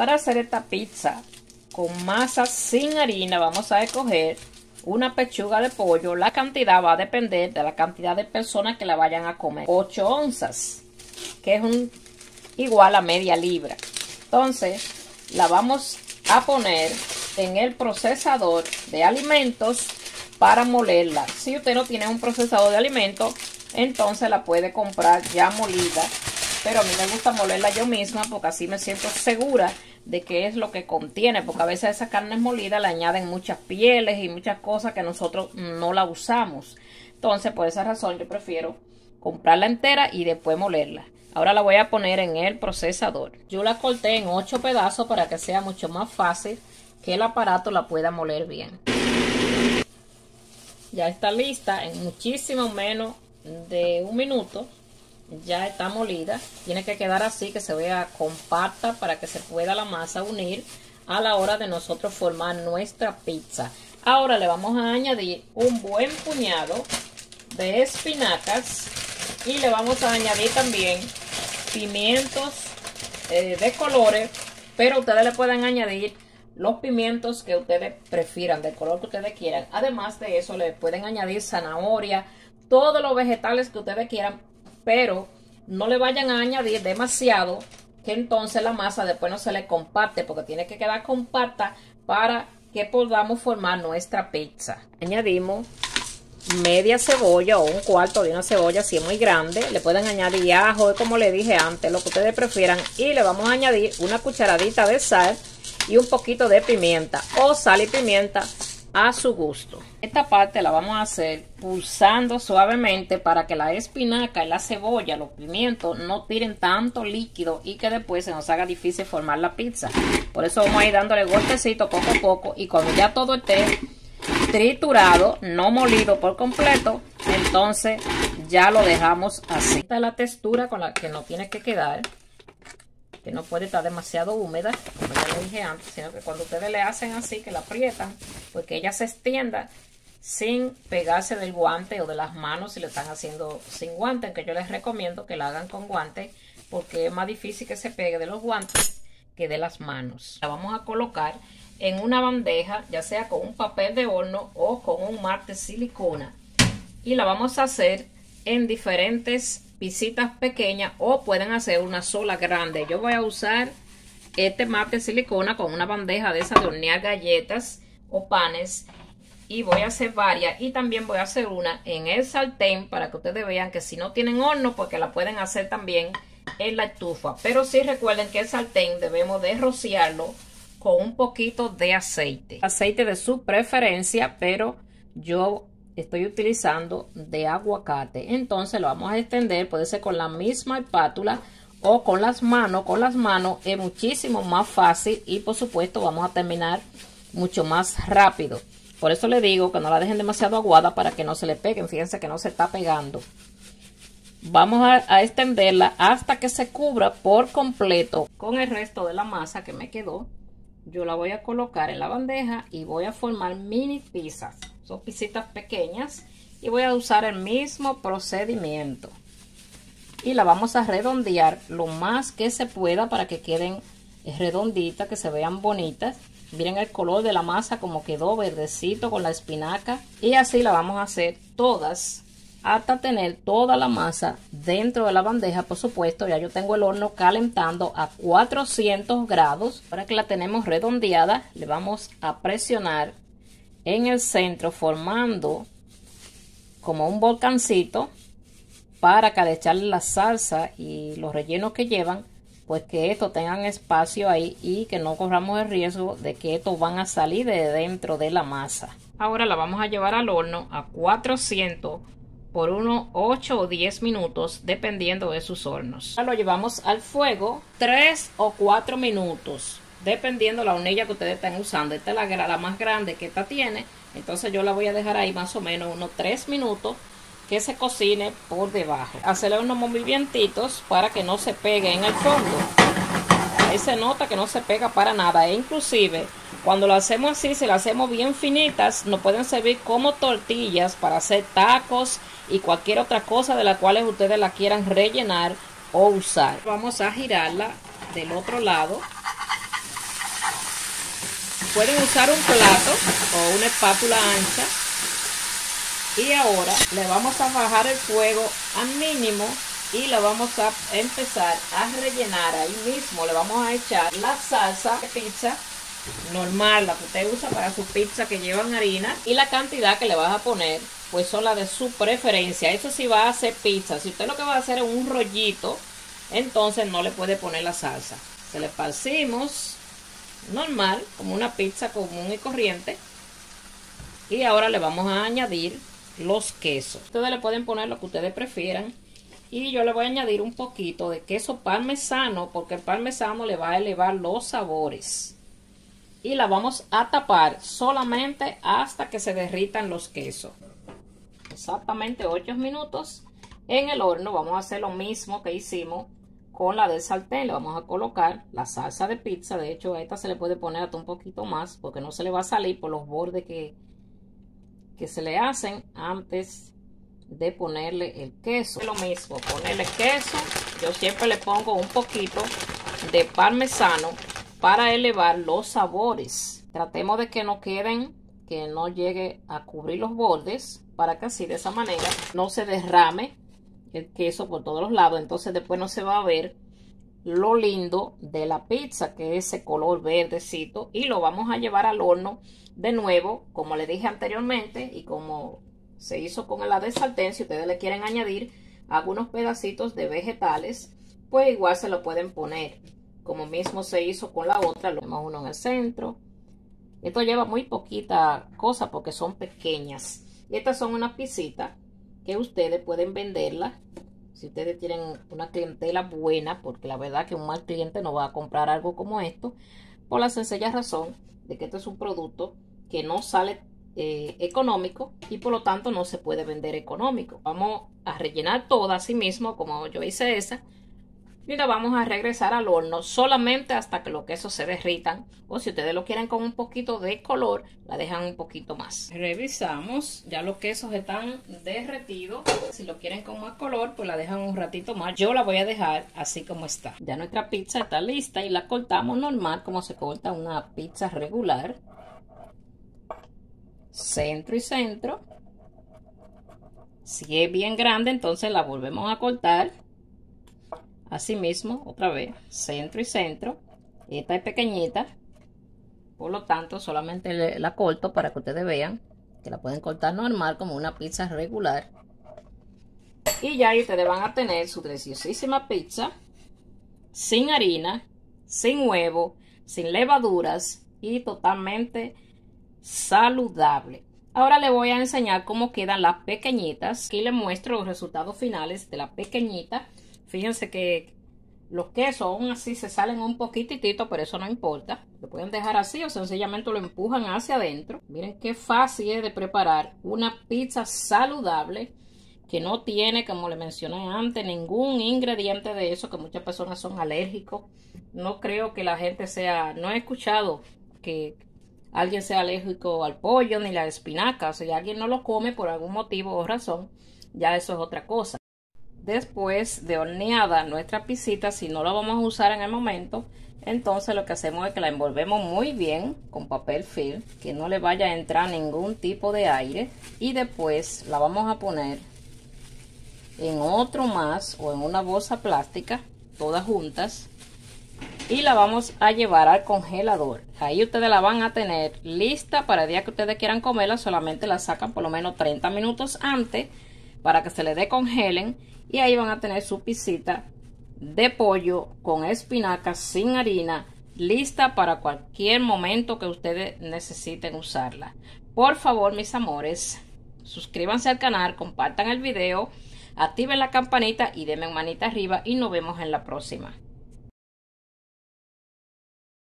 Para hacer esta pizza con masa sin harina, vamos a escoger una pechuga de pollo. La cantidad va a depender de la cantidad de personas que la vayan a comer. 8 onzas, que es igual a media libra. Entonces, la vamos a poner en el procesador de alimentos para molerla. Si usted no tiene un procesador de alimentos, entonces la puede comprar ya molida. Pero a mí me gusta molerla yo misma porque así me siento segura de qué es lo que contiene. Porque a veces a esa carne molida le añaden muchas pieles y muchas cosas que nosotros no la usamos. Entonces, por esa razón yo prefiero comprarla entera y después molerla. Ahora la voy a poner en el procesador. Yo la corté en 8 pedazos para que sea mucho más fácil que el aparato la pueda moler bien. Ya está lista en muchísimo menos de 1 minuto. Ya está molida. Tiene que quedar así, que se vea compacta para que se pueda la masa unir a la hora de nosotros formar nuestra pizza. Ahora le vamos a añadir un buen puñado de espinacas y le vamos a añadir también pimientos de colores, pero ustedes le pueden añadir los pimientos que ustedes prefieran, del color que ustedes quieran. Además de eso, le pueden añadir zanahoria, todos los vegetales que ustedes quieran, pero no le vayan a añadir demasiado, que entonces la masa después no se le compacte, porque tiene que quedar compacta para que podamos formar nuestra pizza. Añadimos media cebolla o 1/4 de una cebolla si es muy grande. Le pueden añadir ajo, como le dije antes, lo que ustedes prefieran. Y le vamos a añadir una cucharadita de sal y un poquito de pimienta o sal y pimienta a su gusto. Esta parte la vamos a hacer pulsando suavemente para que la espinaca y la cebolla, los pimientos no tiren tanto líquido y que después se nos haga difícil formar la pizza. Por eso vamos a ir dándole golpecito poco a poco, y cuando ya todo esté triturado, no molido por completo, entonces ya lo dejamos así. Esta es la textura con la que nos tiene que quedar, que no puede estar demasiado húmeda, como ya lo dije antes, sino que cuando ustedes le hacen así, que la aprietan, pues que ella se extienda sin pegarse del guante o de las manos si lo están haciendo sin guante, aunque yo les recomiendo que la hagan con guante, porque es más difícil que se pegue de los guantes que de las manos. La vamos a colocar en una bandeja, ya sea con un papel de horno o con un mate de silicona, y la vamos a hacer en diferentes pisitas pequeñas, o pueden hacer una sola grande. Yo voy a usar este mate de silicona con una bandeja de esas de hornear galletas o panes, y voy a hacer varias, y también voy a hacer una en el sartén para que ustedes vean que si no tienen horno, porque la pueden hacer también en la estufa. Pero sí recuerden que el sartén debemos de rociarlo con un poquito de aceite de su preferencia, pero yo estoy utilizando de aguacate. Entonces lo vamos a extender, puede ser con la misma espátula o con las manos. Con las manos es muchísimo más fácil y por supuesto vamos a terminar mucho más rápido. Por eso le digo que no la dejen demasiado aguada para que no se le peguen. Fíjense que no se está pegando. Vamos a extenderla hasta que se cubra por completo con el resto de la masa que me quedó. Yo la voy a colocar en la bandeja y voy a formar mini pizzas. Son pisitas pequeñas y voy a usar el mismo procedimiento. Y la vamos a redondear lo más que se pueda para que queden redonditas, que se vean bonitas. Miren el color de la masa como quedó verdecito con la espinaca. Y así la vamos a hacer todas hasta tener toda la masa dentro de la bandeja. Por supuesto, ya yo tengo el horno calentando a 400 grados. Ahora que la tenemos redondeada, le vamos a presionar en el centro formando como un volcancito, para que al echarle la salsa y los rellenos que llevan, pues que estos tengan espacio ahí y que no corramos el riesgo de que estos van a salir de dentro de la masa. Ahora la vamos a llevar al horno a 400 por unos 8 o 10 minutos, dependiendo de sus hornos. Ahora lo llevamos al fuego 3 o 4 minutos, dependiendo la hornilla que ustedes estén usando. Esta es la más grande que esta tiene, entonces yo la voy a dejar ahí más o menos unos 3 minutos que se cocine por debajo. Hacerle unos movimientos para que no se pegue en el fondo. Ahí se nota que no se pega para nada, e inclusive cuando lo hacemos así, si lo hacemos bien finitas, nos pueden servir como tortillas para hacer tacos y cualquier otra cosa de la cual ustedes la quieran rellenar o usar. Vamos a girarla del otro lado Pueden usar un plato o una espátula ancha. Y ahora le vamos a bajar el fuego a mínimo y le vamos a empezar a rellenar. Ahí mismo le vamos a echar la salsa de pizza normal, la que usted usa para su pizza que llevan harina. Y la cantidad que le vas a poner pues son las de su preferencia. Eso sí va a hacer pizza. Si usted lo que va a hacer es un rollito, entonces no le puede poner la salsa. Se le esparcimos normal, como una pizza común y corriente. Y ahora le vamos a añadir los quesos. Ustedes le pueden poner lo que ustedes prefieran. Y yo le voy a añadir un poquito de queso parmesano, porque el parmesano le va a elevar los sabores. Y la vamos a tapar solamente hasta que se derritan los quesos. Exactamente 8 minutos en el horno. Vamos a hacer lo mismo que hicimos con la del sartén. Le vamos a colocar la salsa de pizza. De hecho, a esta se le puede poner hasta un poquito más, porque no se le va a salir por los bordes que se le hacen antes de ponerle el queso. Lo mismo, ponerle queso. Yo siempre le pongo un poquito de parmesano para elevar los sabores. Tratemos de que no queden, que no llegue a cubrir los bordes, para que así de esa manera no se derrame el queso por todos los lados. Entonces después no se va a ver lo lindo de la pizza, que es ese color verdecito. Y lo vamos a llevar al horno de nuevo, como le dije anteriormente, y como se hizo con la de sartén. Si ustedes le quieren añadir algunos pedacitos de vegetales, pues igual se lo pueden poner, como mismo se hizo con la otra. Lo ponemos uno en el centro. Esto lleva muy poquita cosa porque son pequeñas. Y estas son unas pizzitas que ustedes pueden venderlas si ustedes tienen una clientela buena, porque la verdad que un mal cliente no va a comprar algo como esto, por la sencilla razón de que este es un producto que no sale económico y por lo tanto no se puede vender económico. Vamos a rellenar toda así mismo como yo hice esa, y la vamos a regresar al horno solamente hasta que los quesos se derritan, o si ustedes lo quieren con un poquito de color, la dejan un poquito más. Revisamos, ya los quesos están derretidos. Si lo quieren con más color, pues la dejan un ratito más. Yo la voy a dejar así como está. Ya nuestra pizza está lista y la cortamos normal como se corta una pizza regular. Centro y centro. Si es bien grande, entonces la volvemos a cortar. Así mismo, otra vez, centro y centro. Esta es pequeñita, por lo tanto solamente la corto para que ustedes vean que la pueden cortar normal como una pizza regular. Y ya ustedes van a tener su deliciosísima pizza sin harina, sin huevo, sin levaduras y totalmente saludable. Ahora les voy a enseñar cómo quedan las pequeñitas. Aquí les muestro los resultados finales de la pequeñita. Fíjense que los quesos aún así se salen un poquitito, pero eso no importa. Lo pueden dejar así o sencillamente lo empujan hacia adentro. Miren qué fácil es de preparar una pizza saludable que no tiene, como le mencioné antes, ningún ingrediente de eso, que muchas personas son alérgicos. No creo que la gente sea, no he escuchado que alguien sea alérgico al pollo ni la espinaca. Si alguien no lo come por algún motivo o razón, ya eso es otra cosa. Después de horneada nuestra pizzita, si no la vamos a usar en el momento, entonces lo que hacemos es que la envolvemos muy bien con papel film, que no le vaya a entrar ningún tipo de aire, y después la vamos a poner en otro más o en una bolsa plástica, todas juntas, y la vamos a llevar al congelador. Ahí ustedes la van a tener lista para el día que ustedes quieran comerla. Solamente la sacan por lo menos 30 minutos antes para que se le descongelen. Y ahí van a tener su pizzita de pollo con espinacas sin harina, lista para cualquier momento que ustedes necesiten usarla. Por favor, mis amores, suscríbanse al canal, compartan el video, activen la campanita y denme manita arriba y nos vemos en la próxima.